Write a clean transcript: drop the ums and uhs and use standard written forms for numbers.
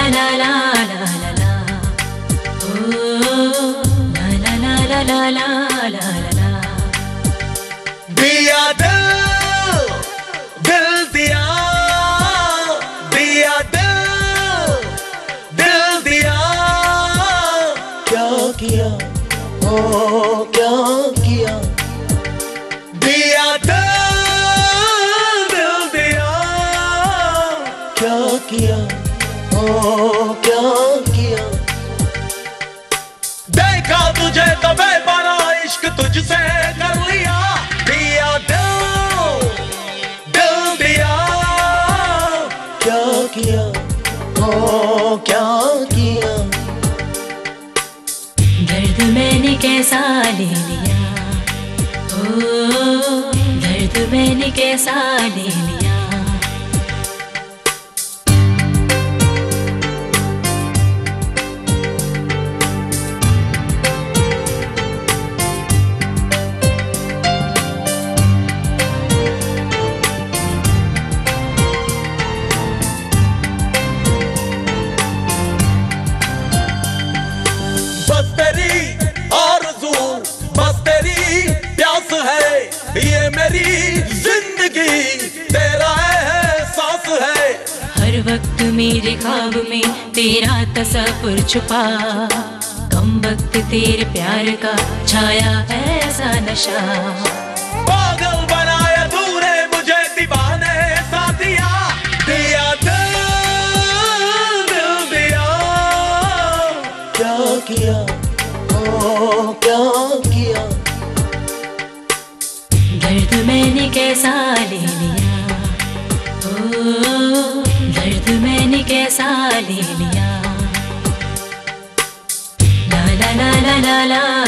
la la la la la, oh la la la la la la la la. दिया दिल दिया, दिया दिल दिया, क्या किया ओ क्या किया, दिया दिल दिया, क्या किया ओ क्या किया। देखा तुझे तो बेपना इश्क तुझसे कर लिया, दिया दिल दिया, क्या किया ओ क्या किया। दर्द मैंने कैसा ले लिया, ओ दर्द मैंने कैसा ले लिया। बस तेरी आरज़ू, बस तेरी प्यास है, ये मेरी जिंदगी तेरा एहसास है। हर वक्त मेरे ख्वाब में तेरा तस्वुर छुपा, कम वक्त तेरे प्यार का छाया ऐसा नशा। पागल बनाया तूने मुझे, दीवाने सा दिया, दिया दिल दिया, क्या किया ओ क्या किया। दर्द मैंने कैसा ले लिया, ओ दर्द मैंने कैसा ले लिया। ला ला ला ला ला ला